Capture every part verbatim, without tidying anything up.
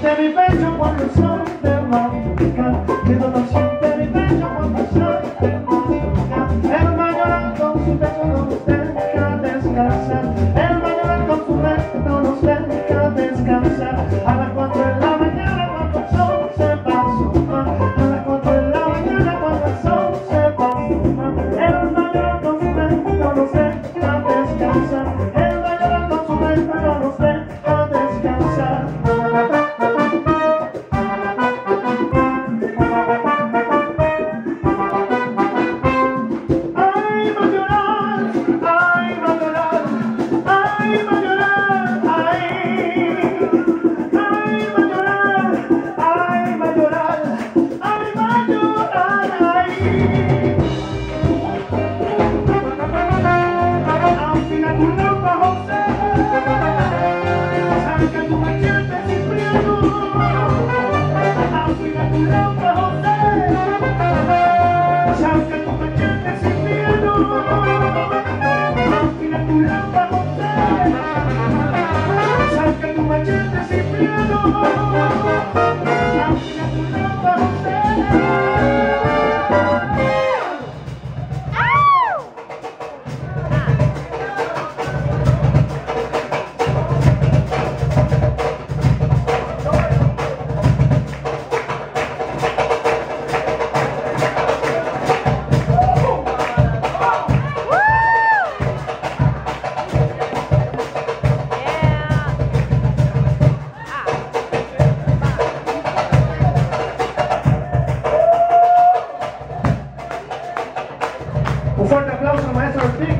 siente mi pecho cuando soy de Málaga, mi dolor siente mi pecho cuando soy de Málaga. El mayoral con su pecho no nos deja descansar, el mayoral con su pecho no nos deja descansar. A las cuatro de la mañana cuando el sol se va a asomar, a las cuatro de la mañana cuando el sol se va a asomar, el mayoral con su pecho no nos deja descansar, el mayoral con su pecho no nos deja descansar. Un fuerte aplauso al maestro Ortiz.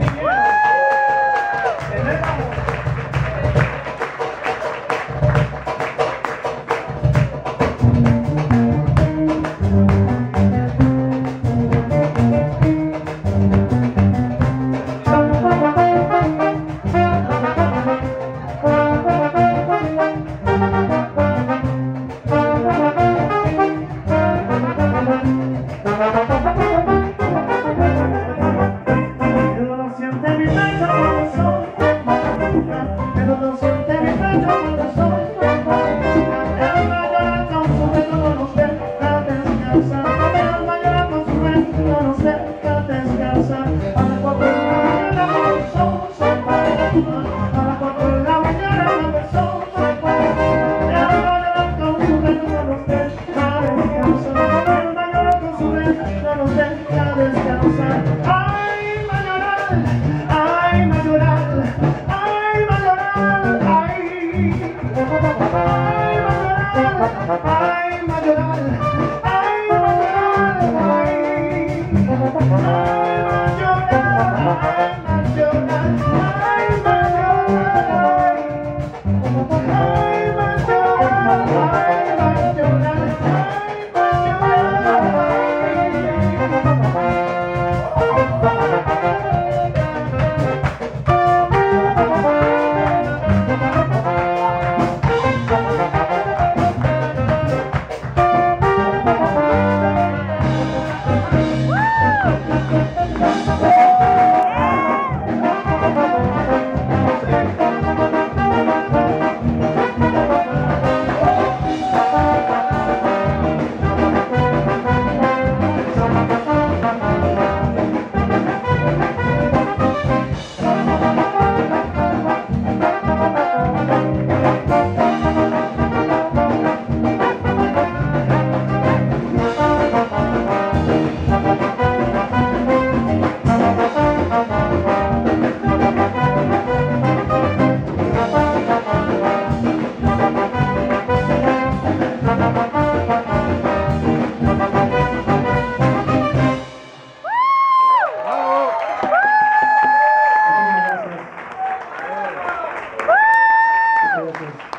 Gracias.